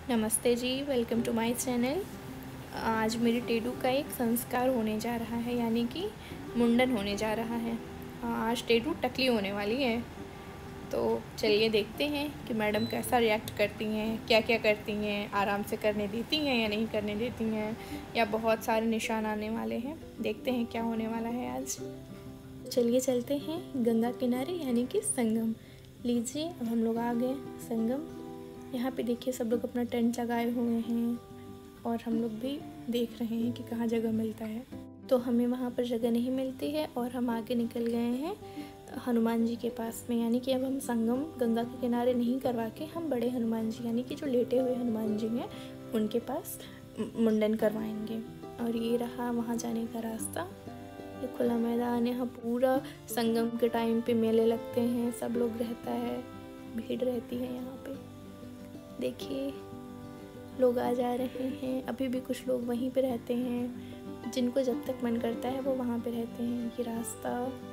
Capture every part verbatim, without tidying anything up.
नमस्ते जी, welcome to my channel. आज मेरे टेडू का एक संस्कार होने जा रहा है, यानी कि मुंडन होने जा रहा है। आज टेडू टकली होने वाली है, तो चलिए देखते हैं कि मैडम कैसा रिएक्ट करती हैं, क्या क्या करती हैं, आराम से करने देती हैं या नहीं करने देती हैं, या बहुत सारे निशान आने वाले हैं। देखते हैं क्या होने वाला है आज। चलिए चलते हैं गंगा किनारे, यानी कि संगम। लीजिए, अब हम लोग आ गए संगम। यहाँ पे देखिए सब लोग अपना टेंट लगाए हुए हैं और हम लोग भी देख रहे हैं कि कहाँ जगह मिलता है। तो हमें वहाँ पर जगह नहीं मिलती है और हम आगे निकल गए हैं हनुमान जी के पास में, यानी कि अब हम संगम गंगा के किनारे नहीं करवा के हम बड़े हनुमान जी, यानी कि जो लेटे हुए हनुमान जी हैं, उनके पास मुंडन करवाएंगे। और ये रहा वहाँ जाने का रास्ता। ये खुला मैदान, यहाँ पूरा संगम के टाइम पे मेले लगते हैं, सब लोग रहता है, भीड़ रहती है यहाँ पे। देखिए लोग आ जा रहे हैं, अभी भी कुछ लोग वहीं पे रहते हैं, जिनको जब तक मन करता है वो वहाँ पे रहते हैं। ये रास्ता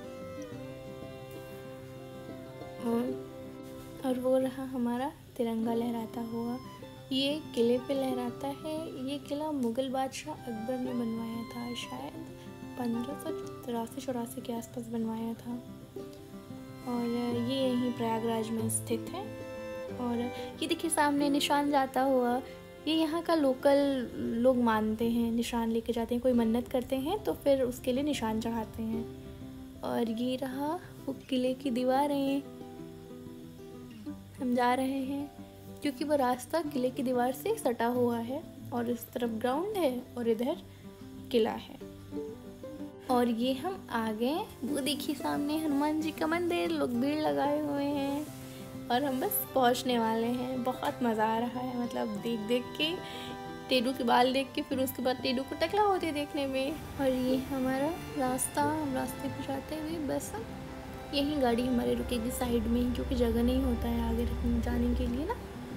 और वो रहा हमारा तिरंगा लहराता हुआ। ये किले पे लहराता है। ये किला मुग़ल बादशाह अकबर ने बनवाया था, शायद पंद्रह सौ तिरासी चौरासी के आसपास बनवाया था, और ये यहीं प्रयागराज में स्थित है। और ये देखिए सामने निशान जाता हुआ, ये यहाँ का लोकल लोग मानते हैं, निशान लेके जाते हैं, कोई मन्नत करते हैं तो फिर उसके लिए निशान चढ़ाते हैं। और ये रहा वो किले की दीवारें, हम जा रहे हैं क्योंकि वो रास्ता किले की दीवार से सटा हुआ है, और इस तरफ ग्राउंड है और इधर किला है। और ये हम आ गए, वो देखिए सामने हनुमान जी का मंदिर, लोग भीड़ लगाए हुए हैं और हम बस पहुंचने वाले हैं। बहुत मज़ा आ रहा है, मतलब देख देख के, टेडू के बाल देख के, फिर उसके बाद टेडू को टकला होते देखने में। और ये हमारा रास्ता, हम रास्ते पे जाते हुए बस यहीं गाड़ी हमारी रुकेगी साइड में ही, क्योंकि जगह नहीं होता है आगे जाने के लिए ना।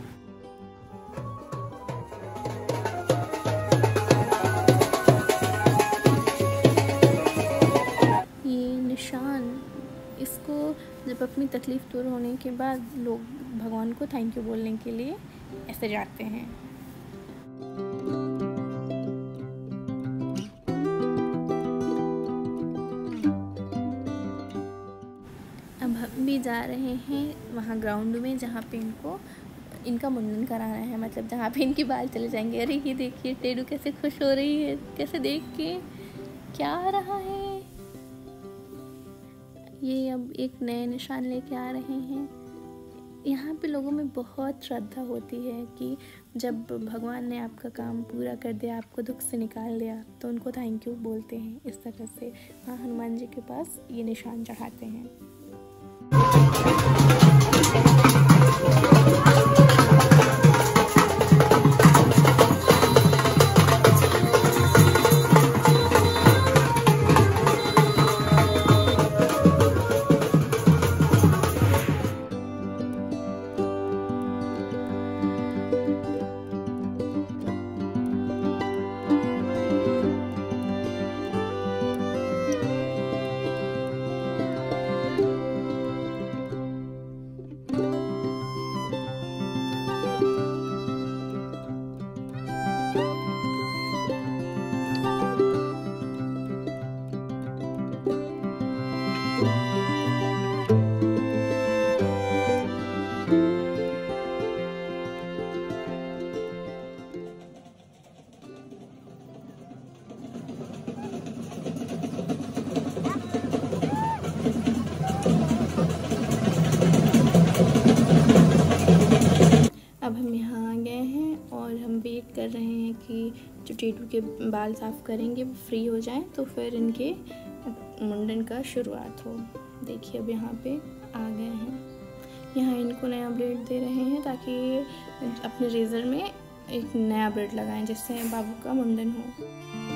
ये निशान, इसको जब अपनी तकलीफ़ दूर होने के बाद लोग भगवान को थैंक यू बोलने के लिए ऐसे जाते हैं। अब हम भी जा रहे हैं वहाँ ग्राउंड में, जहाँ पे इनको इनका मुंडन कराना है, मतलब जहाँ पे इनके बाल चले जाएंगे। अरे ये देखिए टेडू कैसे खुश हो रही है, कैसे देख के क्या आ रहा है। ये अब एक नए निशान लेके आ रहे हैं। यहाँ पे लोगों में बहुत श्रद्धा होती है कि जब भगवान ने आपका काम पूरा कर दिया, आपको दुख से निकाल दिया, तो उनको थैंक यू बोलते हैं। इस तरह से वहाँ हनुमान जी के पास ये निशान चढ़ाते हैं। अब हम यहाँ आ गए हैं और हम वेट कर रहे हैं कि जो टेडू के बाल साफ़ करेंगे वो फ्री हो जाएं, तो फिर इनके मुंडन का शुरुआत हो। देखिए अब यहाँ पे आ गए हैं। यहाँ इनको नया ब्लेड दे रहे हैं ताकि अपने रेज़र में एक नया ब्लेड लगाएं, जिससे बाबू का मुंडन हो।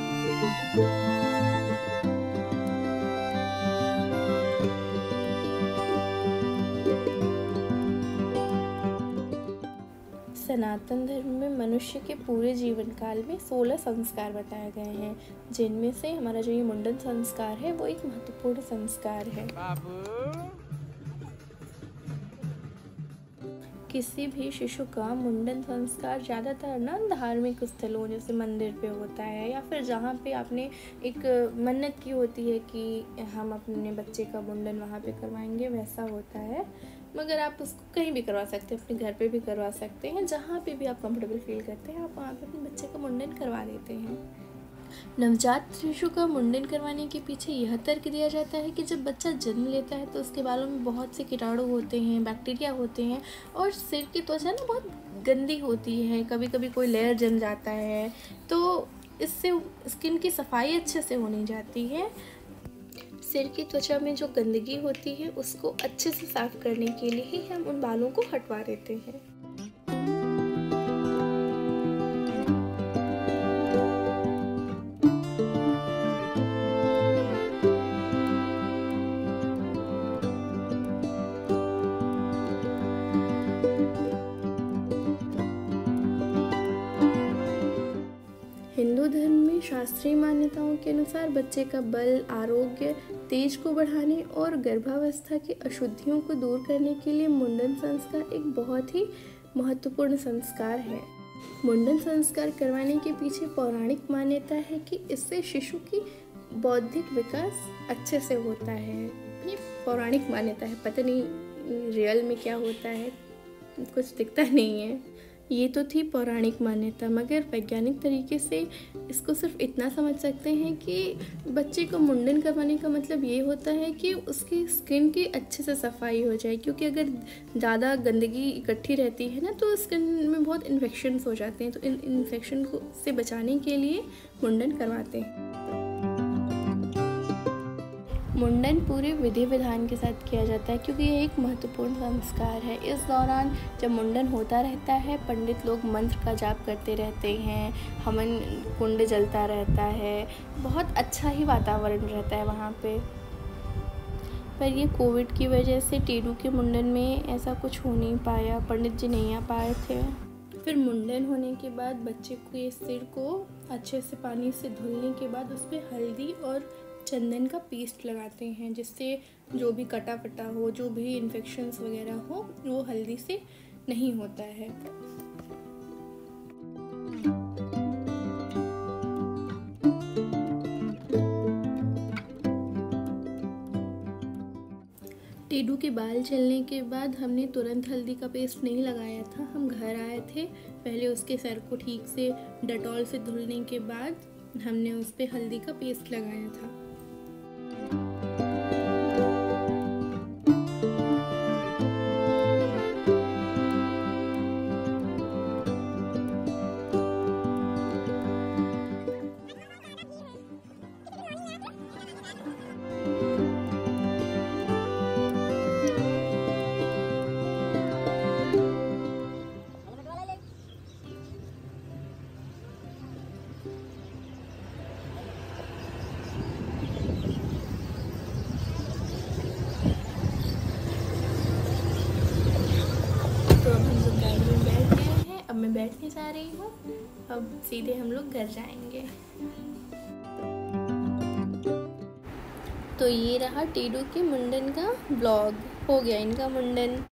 सनातन धर्म में मनुष्य के पूरे जीवन काल में सोलह संस्कार बताए गए हैं, जिनमें से हमारा जो ये मुंडन संस्कार है वो एक महत्वपूर्ण संस्कार है। किसी भी शिशु का मुंडन संस्कार ज़्यादातर ना धार्मिक स्थलों जैसे मंदिर पे होता है, या फिर जहाँ पे आपने एक मन्नत की होती है कि हम अपने बच्चे का मुंडन वहाँ पे करवाएंगे, वैसा होता है। मगर आप उसको कहीं भी करवा सकते हैं, अपने घर पे भी करवा सकते हैं, जहाँ पे भी आप कंफर्टेबल फील करते हैं आप वहाँ पे अपने बच्चे का मुंडन करवा देते हैं। नवजात शिशु का मुंडन करवाने के पीछे यह तर्क दिया जाता है कि जब बच्चा जन्म लेता है तो उसके बालों में बहुत से कीटाणु होते हैं, बैक्टीरिया होते हैं, और सिर की त्वचा ना बहुत गंदी होती है, कभी कभी कोई लेयर जम जाता है, तो इससे स्किन की सफाई अच्छे से हो नहीं जाती है। सिर की त्वचा में जो गंदगी होती है उसको अच्छे से साफ करने के लिए ही हम उन बालों को हटवा देते हैं। हिंदू धर्म में शास्त्रीय मान्यताओं के अनुसार बच्चे का बल, आरोग्य, तेज को बढ़ाने और गर्भावस्था की अशुद्धियों को दूर करने के लिए मुंडन संस्कार एक बहुत ही महत्वपूर्ण संस्कार है। मुंडन संस्कार करवाने के पीछे पौराणिक मान्यता है कि इससे शिशु की बौद्धिक विकास अच्छे से होता है। ये पौराणिक मान्यता है, पता नहीं रियल में क्या होता है, कुछ दिखता नहीं है। ये तो थी पौराणिक मान्यता, मगर वैज्ञानिक तरीके से इसको सिर्फ इतना समझ सकते हैं कि बच्चे को मुंडन करवाने का मतलब ये होता है कि उसकी स्किन की अच्छे से सफाई हो जाए, क्योंकि अगर ज़्यादा गंदगी इकट्ठी रहती है ना तो स्किन में बहुत इन्फेक्शंस हो जाते हैं, तो इन इन्फेक्शन को से बचाने के लिए मुंडन करवाते हैं। मुंडन पूरे विधि विधान के साथ किया जाता है क्योंकि ये एक महत्वपूर्ण संस्कार है। इस दौरान जब मुंडन होता रहता है, पंडित लोग मंत्र का जाप करते रहते हैं, हवन कुंड जलता रहता है, बहुत अच्छा ही वातावरण रहता है वहाँ पे। पर ये कोविड की वजह से टेडू के मुंडन में ऐसा कुछ हो नहीं पाया, पंडित जी नहीं आ पाए थे। फिर मुंडन होने के बाद बच्चे के सिर को अच्छे से पानी से धुलने के बाद उस पर हल्दी और चंदन का पेस्ट लगाते हैं, जिससे जो भी कटा फटा हो, जो भी इन्फेक्शंस वगैरह हो, वो हल्दी से नहीं होता है। टेडू के बाल चलने के बाद हमने तुरंत हल्दी का पेस्ट नहीं लगाया था, हम घर आए थे, पहले उसके सर को ठीक से डेटॉल से धुलने के बाद हमने उस पर हल्दी का पेस्ट लगाया था। मैं बैठने जा रही हूँ, अब सीधे हम लोग घर जाएंगे। तो ये रहा टेडू के मुंडन का ब्लॉग, हो गया इनका मुंडन।